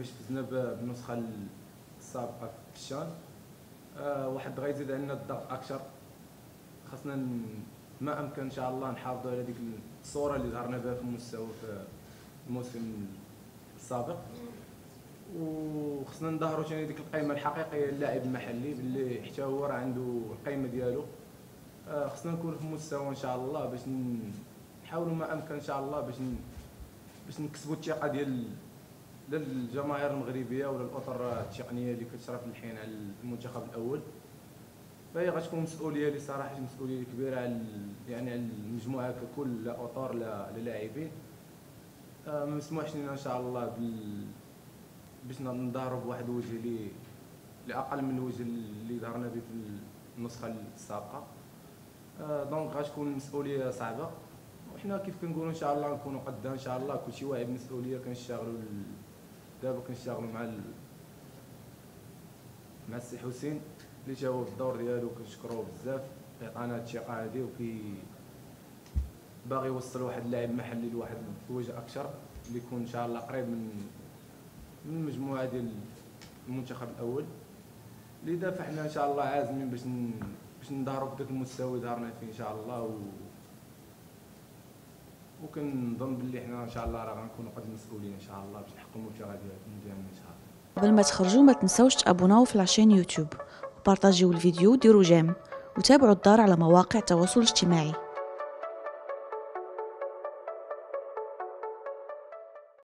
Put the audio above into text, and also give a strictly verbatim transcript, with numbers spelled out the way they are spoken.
باش فزنا بالنسخه السابقه في الشان. أه واحد غيزيد علينا الضغط اكثر، خاصنا ما امكن ان شاء الله نحافظوا على ديك الصوره اللي ظهرنا بها في المستوى في الموسم السابق، وخصنا نظهروا ثاني ديك القيمه الحقيقيه للاعب المحلي باللي حتى هو راه عنده القيمه ديالو. أه خصنا نكونوا في المستوى ان شاء الله باش نحاولوا ما امكن ان شاء الله باش باش نكسبوا الثقه ديال للجماهير المغربيه ولا الاطر التقنيه اللي كتشرف الحين على المنتخب الاول. فهي غتكون مسؤوليه اللي صراحه مسؤوليه كبيره على يعني على المجموعه ككل، لا اطر لا لاعبين. أه ما مسموحش لنا ان شاء الله بال باش نضارب بواحد الوجه اللي لاقل من الوجه اللي ظهرنا به في النسخه السابقه. أه دونك غتكون مسؤوليه صعبه، وحنا كيف كنقولوا ان شاء الله نكونوا قدها ان شاء الله. كلشي واعي بالمسؤوليه، كنشتغلوا دابا كنشتغلوا مع ال... مع السي حسين اللي تا هو في الدور ديالو كنشكروه بزاف، عطانا هاد الثقه هادي وكي باغي يوصل واحد اللاعب محلي لواحد الوجه اكثر اللي يكون ان شاء الله قريب من من المجموعه ديال المنتخب الاول. لذا فاحنا ان شاء الله عازمين باش ن... باش نظهروا بداك المستوى اللي ظهرنا فيه ان شاء الله، و وكنظن باللي حنا ان شاء الله راه غنكونوا قد المسؤولين ان شاء الله باش نحققوا المبتغى ديالنا ان شاء الله. قبل ما تخرجوا ما تنسوش تابوناو في لاشين يوتيوب وبارطاجيو الفيديو وديروا جيم وتابعوا الدار على مواقع التواصل الاجتماعي.